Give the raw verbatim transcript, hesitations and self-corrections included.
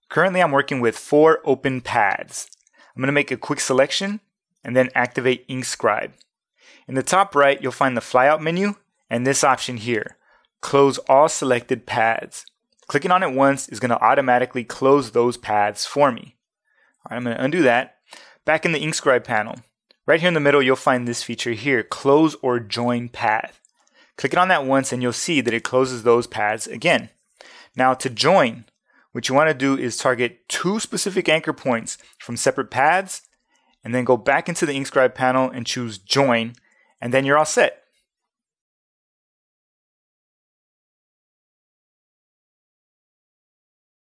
Currently I'm working with four open paths. I'm going to make a quick selection and then activate InkScribe. In the top right, you'll find the flyout menu and this option here, close all selected paths. Clicking on it once is going to automatically close those paths for me. All right, I'm going to undo that. Back in the InkScribe panel, right here in the middle, you'll find this feature here, close or join path. Clicking on that once and you'll see that it closes those paths again. Now to join, what you want to do is target two specific anchor points from separate paths and then go back into the InkScribe panel and choose join, and then you're all set.